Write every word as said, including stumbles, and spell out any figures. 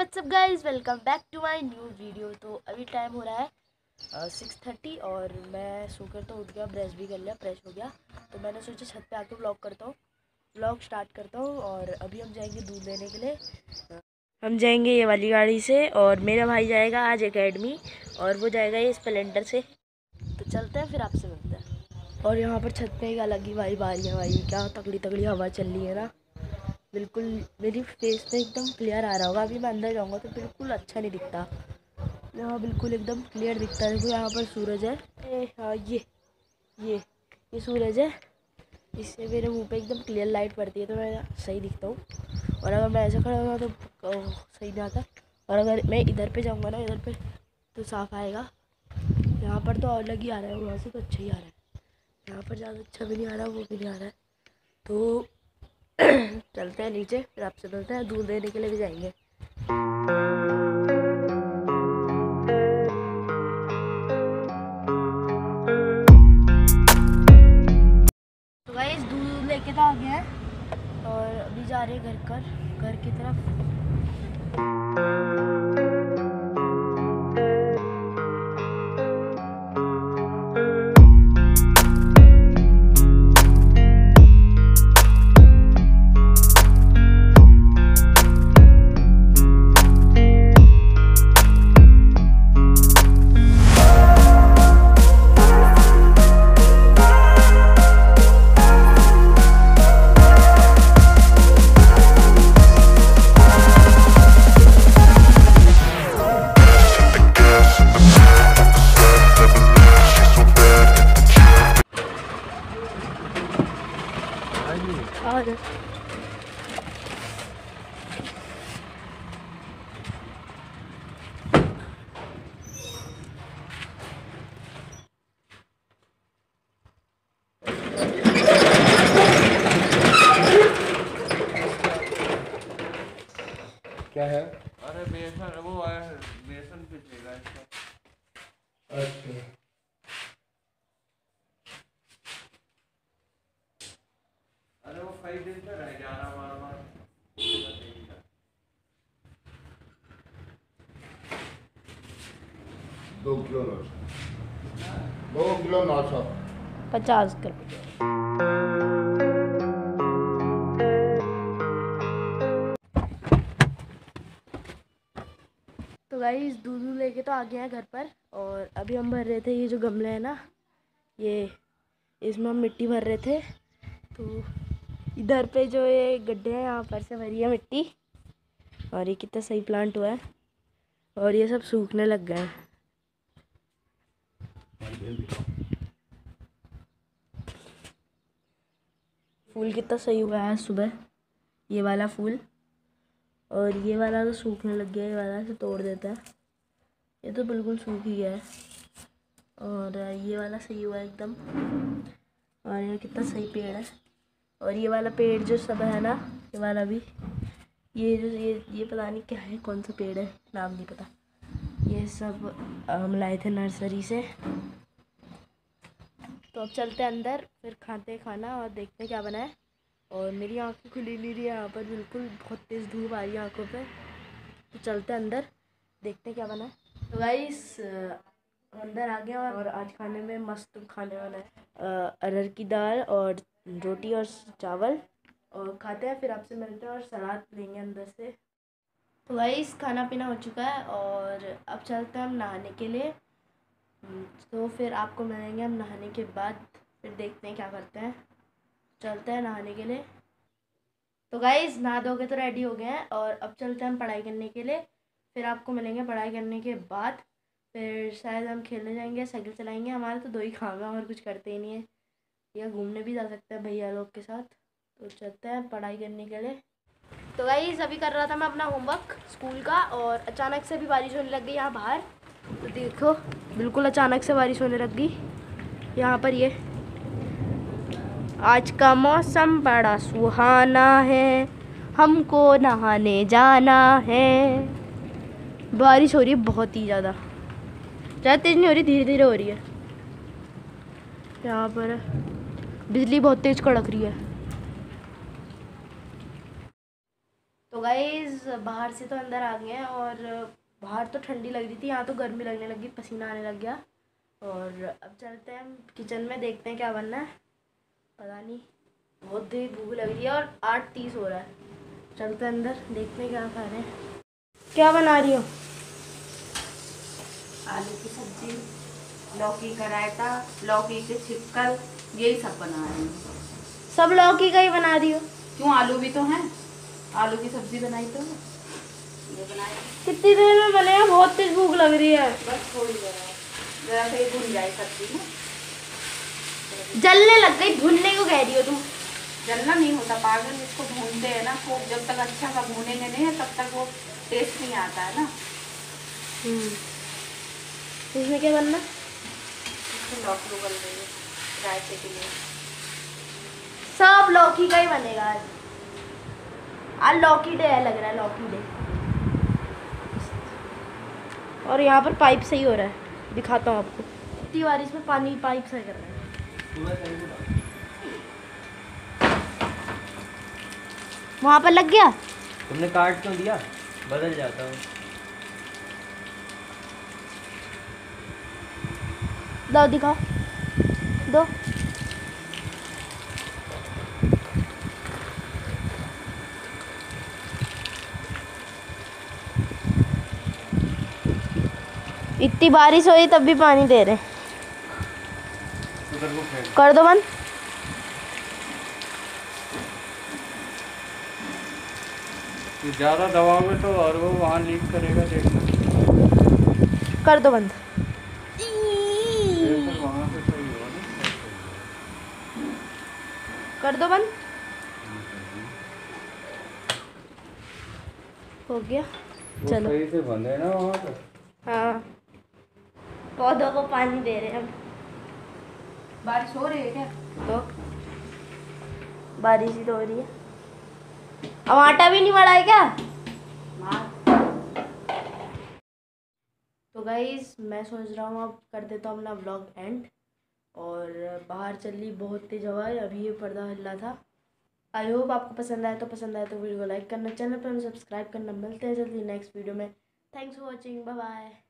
WhatsApp guys, welcome back to my new video. तो अभी time हो रहा है सिक्स थर्टी और मैं सोकर तो उठ गया, ब्रश भी कर लिया, फ्रेश हो गया। तो मैंने सोचा छत पे आके व्लॉग करता हूँ, व्लॉग स्टार्ट करता हूँ। और अभी हम जाएंगे दूध लेने के लिए। हम जाएंगे ये वाली गाड़ी से और मेरा भाई जाएगा आज एकेडमी और वो जाएगा ये स्प्लेंडर से। तो चलते हैं, फिर आपसे मिलते हैं। और यहाँ पर छत पे एक अलग ही भाई बारी है भाई, क्या तगड़ी तगड़ी हवा चल रही है ना, बिल्कुल मेरी फेस पे एकदम क्लियर आ रहा होगा। अभी मैं अंदर जाऊंगा तो बिल्कुल अच्छा नहीं दिखता, यहाँ बिल्कुल एकदम क्लियर दिखता है। देखो यहाँ पर सूरज है, ए हाँ ये ये ये सूरज है, इससे मेरे मुंह पे एकदम क्लियर लाइट पड़ती है तो मैं सही दिखता हूँ। और अगर मैं ऐसे खड़ा हुआ तो सही नहीं आता, और अगर मैं इधर पे जाऊँगा ना, इधर पे तो साफ आएगा। यहाँ पर तो अलग ही आ रहा है, वहाँ से तो अच्छा ही आ रहा है। यहाँ पर ज़्यादा अच्छा भी नहीं आ रहा, वो भी नहीं आ रहा है। तो चलते हैं नीचे, फिर आपसे मिलते हैं। दूध देने के लिए भी जाएंगे। तो गाइस दूध लेके तो आ गए हैं और अभी जा रहे हैं घर कर घर की तरफ। और क्या है? अरे बेसन वो है, बेसन पिसेगा इसका। अच्छा, अरे वो कई दिन से रह जा रहा बार बार। दो किलो नौ सौ दो किलो नौ सौ पचास कर। तो गाइस दूध लेके तो आ गए हैं घर पर और अभी हम भर रहे थे ये जो गमले हैं ना, ये इसमें हम मिट्टी भर रहे थे। तो इधर पे जो ये गड्ढे हैं यहाँ पर से भरी है मिट्टी, और ये कितना सही प्लांट हुआ है और ये सब सूखने लग गए हैं। फूल कितना सही हुआ है सुबह, ये वाला फूल, और ये वाला तो सूखने लग गया, ये वाला से तोड़ देता है। ये तो बिल्कुल सूख ही गया है और ये वाला सही हुआ है एकदम। और ये कितना सही पेड़ है। और ये वाला पेड़ जो सब है ना, ये वाला भी, ये जो ये ये पता नहीं क्या है, कौन सा पेड़ है, नाम नहीं पता। ये सब हम लाए थे नर्सरी से। तो अब चलते हैं अंदर, फिर खाते हैं खाना और देखते हैं क्या बना है। और मेरी आँखें खुली नहीं रही है, यहाँ पर बिल्कुल बहुत तेज़ धूप आ रही है आँखों पे। तो चलते हैं अंदर, देखते हैं क्या बना है। तो गाइस अंदर आ गया और आज खाने में मस्त खाने वाला है, अरहर की दाल और रोटी और चावल। और खाते हैं, फिर आपसे मिलते हैं और सलाद लेंगे अंदर से। तो गाइस खाना पीना हो चुका है और अब चलते हैं हम नहाने के लिए। तो फिर आपको मिलेंगे हम नहाने के बाद, फिर देखते हैं क्या करते हैं। चलते हैं नहाने के लिए। तो गाइस नहा धो के तो रेडी हो गए हैं और अब चलते हैं हम पढ़ाई करने के लिए। फिर आपको मिलेंगे पढ़ाई करने के बाद, फिर शायद हम खेलने जाएंगे, साइकिल चलाएंगे। हमारे तो दो ही काम है और कुछ करते ही नहीं है, या घूमने भी जा सकते हैं भैया लोग के साथ। तो चलते हैं पढ़ाई करने के लिए। तो गाइस अभी कर रहा था मैं अपना होमवर्क स्कूल का, और अचानक से भी बारिश होने लग गई यहाँ बाहर। तो देखो बिल्कुल अचानक से बारिश होने लग गई यहाँ पर। ये आज का मौसम बड़ा सुहाना है, हमको नहाने जाना है। बारिश हो रही है बहुत ही ज़्यादा, ज़्यादा तेज़ नहीं हो रही, धीरे धीरे हो रही है। यहाँ पर बिजली बहुत तेज़ कड़क रही है। तो गाइस बाहर से तो अंदर आ गए हैं और बाहर तो ठंडी लग रही थी, यहाँ तो गर्मी लगने लगी, पसीना आने लग गया। और अब चलते हैं किचन में, देखते हैं क्या बनना है, पता नहीं, बहुत देर भूख लग रही है और आठ तीस हो रहा है। चलते हैं अंदर, देखते हैं क्या खा रहे हैं। क्या बना रही हो? आलू की सब्जी, लौकी का रायता, लौकी के छिक्कल, यही सब बना रही हूँ। सब लौकी का ही बना रही हो? क्यों, आलू भी तो हैं, आलू की सब्जी बनाई तो ये बनाई। कितनी देर में बनेगा? बहुत तेज भूख लग रही है। बस थोड़ी देर है, जरा से भून जाए सब्जी ना। जलने लग गई, भुनने को कह रही हो तुम? जलना नहीं होता पागल, इसको भूनते हैं ना खूब, जब तक अच्छा सा भूनेंगे नहीं है तब तक वो टेस्ट नहीं आता है ना। हम्म, इसमें क्या बनना? इसमें लौकी उबल रही है रायते के लिए। सब लौकी का ही बनेगा आज। आज लौकी डे है, लग रहा है लौकी डे। और यहाँ पर पाइप सही हो रहा है, दिखाता हूँ आपको। इतनी बारिश में पानी पाइप सही कर रहा है। वहाँ पर लग गया। तुमने काट क्यों दिया? बदल जाता हूँ। दो दिखाओ, दो। इतनी बारिश हो रही तब भी पानी दे रहे हैं। कर दो बंद। ज़्यादा दबाओगे तो और वो वहाँ लीक करेगा, देखना। कर दो बंद। वहाँ से सही होगा ना। कर दो बंद। हो गया, चलो। सही से बंद है ना वहाँ पे। हाँ, पौधों को पानी दे रहे हैं हम। बारिश हो रही है क्या? तो बारिश ही तो हो रही है। अब आटा भी नहीं मड़ा है क्या? तो गाइस मैं सोच रहा हूँ अब कर देता हूँ अपना व्लॉग एंड। और बाहर चली बहुत तेज हवा है, अभी ये पर्दा हिला था। आई होप आपको पसंद आया, तो पसंद आया तो वीडियो को लाइक करना, चैनल पर सब्सक्राइब करना। मिलते हैं जल्दी नेक्स्ट वीडियो में। Thanks for watching, bye bye.